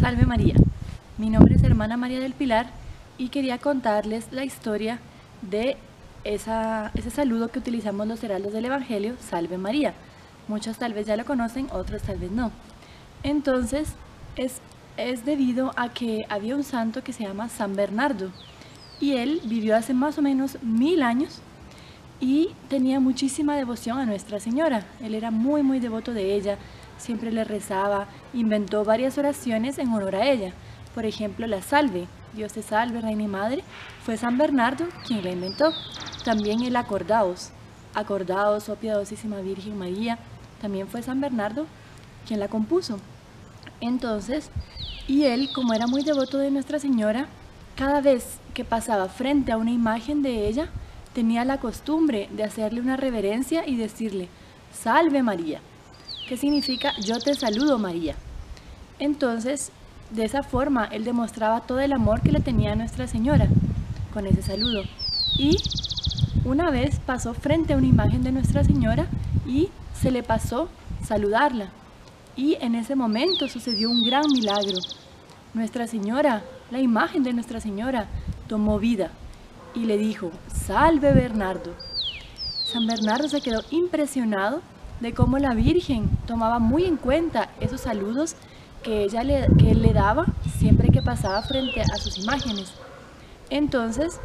Salve María, mi nombre es Hermana María del Pilar y quería contarles la historia de ese saludo que utilizamos los heraldos del Evangelio, Salve María. Muchos tal vez ya lo conocen, otros tal vez no. Entonces, es debido a que había un santo que se llama San Bernardo y él vivió hace más o menos 1000 años y tenía muchísima devoción a Nuestra Señora. Él era muy devoto de ella, siempre le rezaba, inventó varias oraciones en honor a ella. Por ejemplo, la Salve, Dios te salve, Reina y Madre, fue San Bernardo quien la inventó. También el Acordaos, Acordaos, oh piadosísima Virgen María, también fue San Bernardo quien la compuso. Entonces, y él, como era muy devoto de Nuestra Señora, cada vez que pasaba frente a una imagen de ella, tenía la costumbre de hacerle una reverencia y decirle, Salve María, que significa yo te saludo María. Entonces, de esa forma, él demostraba todo el amor que le tenía a Nuestra Señora, con ese saludo. Y una vez pasó frente a una imagen de Nuestra Señora y se le pasó saludarla. Y en ese momento sucedió un gran milagro. Nuestra Señora, la imagen de Nuestra Señora, tomó vida y le dijo, Salve Bernardo. San Bernardo se quedó impresionado de cómo la Virgen tomaba muy en cuenta esos saludos que él le daba siempre que pasaba frente a sus imágenes. Entonces,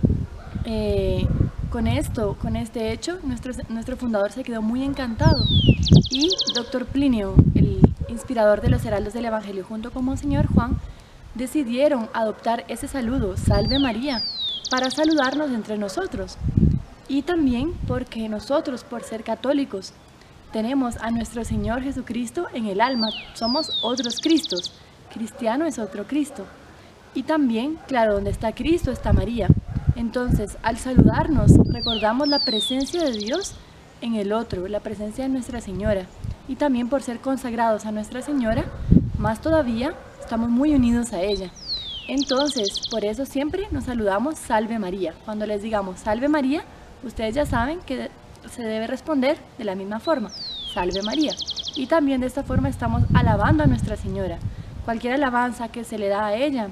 con este hecho, nuestro fundador se quedó muy encantado y Dr. Plinio, el inspirador de los heraldos del Evangelio, junto con Monseñor Juan, decidieron adoptar ese saludo, Salve María, para saludarnos entre nosotros. Y también porque nosotros, por ser católicos, tenemos a nuestro Señor Jesucristo en el alma, somos otros Cristos, cristiano es otro Cristo. Y también, claro, donde está Cristo está María. Entonces, al saludarnos, recordamos la presencia de Dios en el otro, la presencia de Nuestra Señora. Y también por ser consagrados a Nuestra Señora, más todavía, estamos muy unidos a ella. Entonces, por eso siempre nos saludamos Salve María. Cuando les digamos Salve María, ustedes ya saben que se debe responder de la misma forma, Salve María. Y también de esta forma estamos alabando a Nuestra Señora. Cualquier alabanza que se le da a ella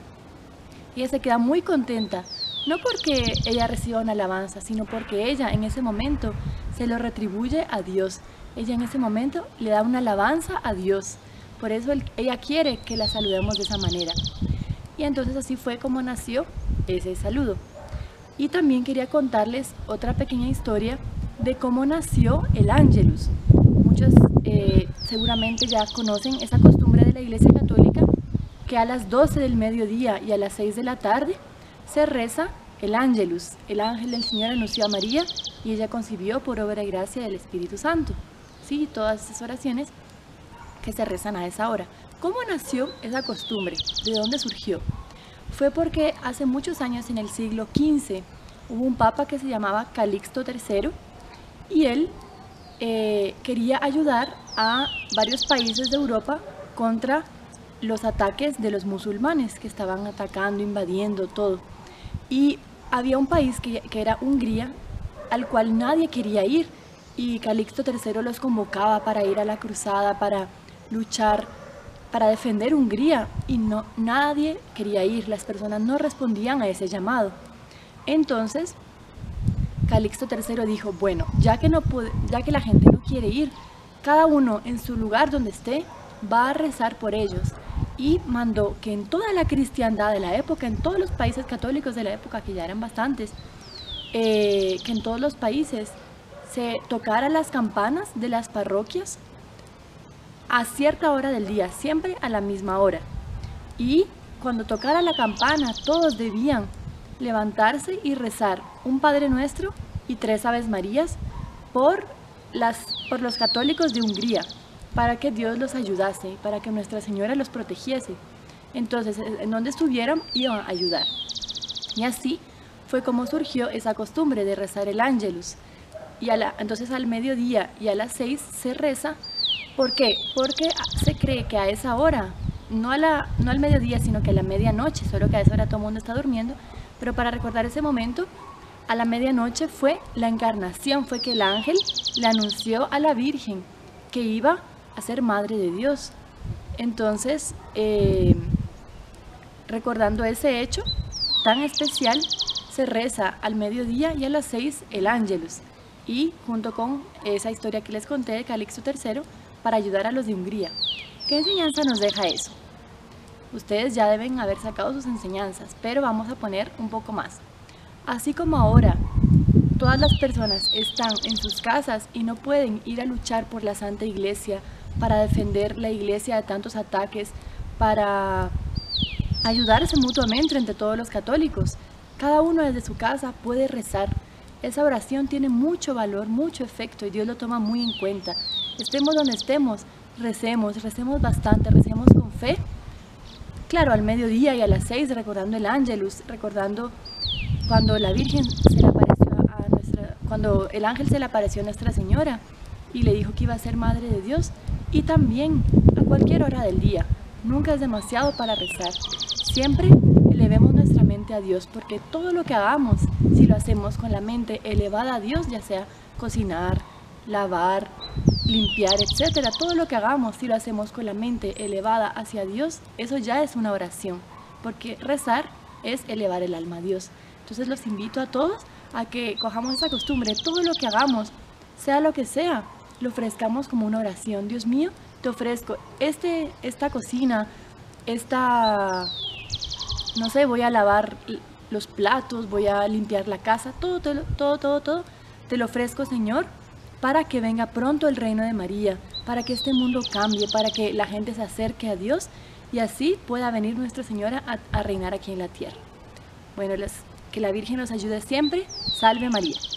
se queda muy contenta, no porque ella reciba una alabanza, sino porque ella en ese momento se lo retribuye a Dios. Ella en ese momento le da una alabanza a Dios. Por eso ella quiere que la saludemos de esa manera. Y entonces así fue como nació ese saludo. Y también quería contarles otra pequeña historia de cómo nació el Ángelus. Muchos seguramente ya conocen esa costumbre de la Iglesia Católica que a las 12 del mediodía y a las 6 de la tarde se reza el Ángelus. El ángel del Señor anunció a María y ella concibió por obra y gracia del Espíritu Santo. Sí, todas esas oraciones que se rezan a esa hora. ¿Cómo nació esa costumbre? ¿De dónde surgió? Fue porque hace muchos años, en el siglo XV, hubo un papa que se llamaba Calixto III y él quería ayudar a varios países de Europa contra los ataques de los musulmanes que estaban atacando, invadiendo todo. Y había un país que era Hungría, al cual nadie quería ir, y Calixto III los convocaba para ir a la cruzada, para luchar, para defender Hungría, y nadie quería ir, las personas no respondían a ese llamado. Entonces, Calixto III dijo, bueno, ya que la gente no quiere ir, cada uno en su lugar donde esté va a rezar por ellos. Y mandó que en toda la cristiandad de la época, en todos los países católicos de la época, que ya eran bastantes, que en todos los países se tocaran las campanas de las parroquias a cierta hora del día, siempre a la misma hora. Y cuando tocara la campana, todos debían levantarse y rezar un Padre Nuestro y 3 Aves Marías por los católicos de Hungría, para que Dios los ayudase, para que Nuestra Señora los protegiese. Entonces, en donde estuvieran, iban a ayudar. Y así fue como surgió esa costumbre de rezar el Ángelus. Y entonces al mediodía y a las 6 se reza. ¿Por qué? Porque se cree que a esa hora, no al mediodía, sino que a la medianoche, solo que a esa hora todo el mundo está durmiendo, pero para recordar ese momento, a la medianoche fue la encarnación, fue que el ángel le anunció a la Virgen que iba a ser Madre de Dios. Entonces, Recordando ese hecho tan especial, se reza al mediodía y a las 6 el Ángelus, y junto con esa historia que les conté de Calixto III, para ayudar a los de Hungría. ¿Qué enseñanza nos deja eso? Ustedes ya deben haber sacado sus enseñanzas, pero vamos a poner un poco más. Así como ahora todas las personas están en sus casas y no pueden ir a luchar por la Santa Iglesia, para defender la Iglesia de tantos ataques, para ayudarse mutuamente entre todos los católicos, cada uno desde su casa puede rezar. Esa oración tiene mucho valor, mucho efecto, y Dios lo toma muy en cuenta. Estemos donde estemos, recemos bastante, recemos con fe. Claro, al mediodía y a las 6 recordando el Ángelus, recordando cuando la Virgen se le apareció cuando el ángel se le apareció a Nuestra Señora y le dijo que iba a ser Madre de Dios, y también a cualquier hora del día. Nunca es demasiado para rezar. Siempre elevemos nuestra mente a Dios, porque todo lo que hagamos, si lo hacemos con la mente elevada a Dios, ya sea cocinar, lavar, limpiar, etcétera, todo lo que hagamos, si lo hacemos con la mente elevada hacia Dios, eso ya es una oración, porque rezar es elevar el alma a Dios. Entonces los invito a todos a que cojamos esa costumbre, todo lo que hagamos, sea lo que sea, lo ofrezcamos como una oración. Dios mío, te ofrezco esta cocina, no sé, voy a lavar los platos, voy a limpiar la casa, todo, te lo ofrezco, Señor, para que venga pronto el reino de María, para que este mundo cambie, para que la gente se acerque a Dios y así pueda venir Nuestra Señora a reinar aquí en la tierra. Bueno, que la Virgen nos ayude siempre. Salve María.